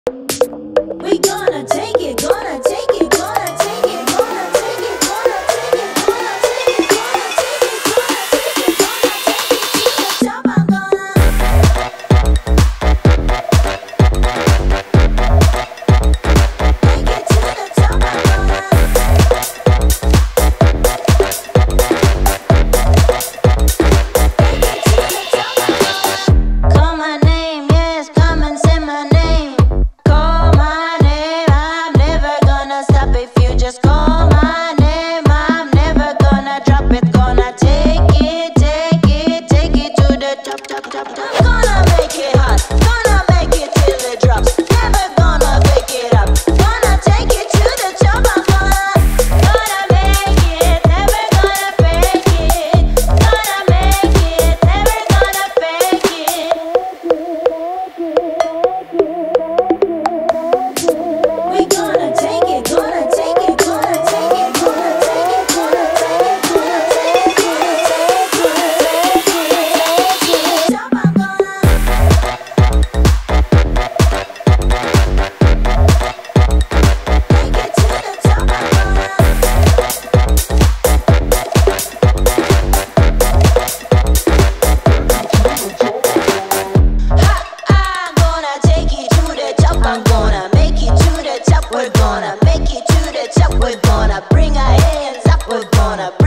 We gonna take it, gonna take it, gonna take it, gonna take it, gonna take it, gonna take it, gonna take it, gonna take it, gonna take it to the top. I'm gonna take it to the top. I'm gonna call my name, yes, come and say my name. Call my name, I'm never gonna stop if you just call my name. I'm never gonna drop it, gonna take it, take it, take it to the top, top, top, top. Gonna make it hot, gonna make it till it drops. Never gonna pick it up, gonna take it to the top. I'm gonna make it, never gonna fake it. Gonna make it, never gonna fake it. We gonna take it, gonna take it, gonna take it, gonna take it, gonna take it, gonna take it, gonna take it, gonna take it to the top. I'm gonna take it to the top. I'm gonna take it to the top. I'm gonna make it to the top. We're gonna make it to the top. We're gonna bring our hands up. We're gonna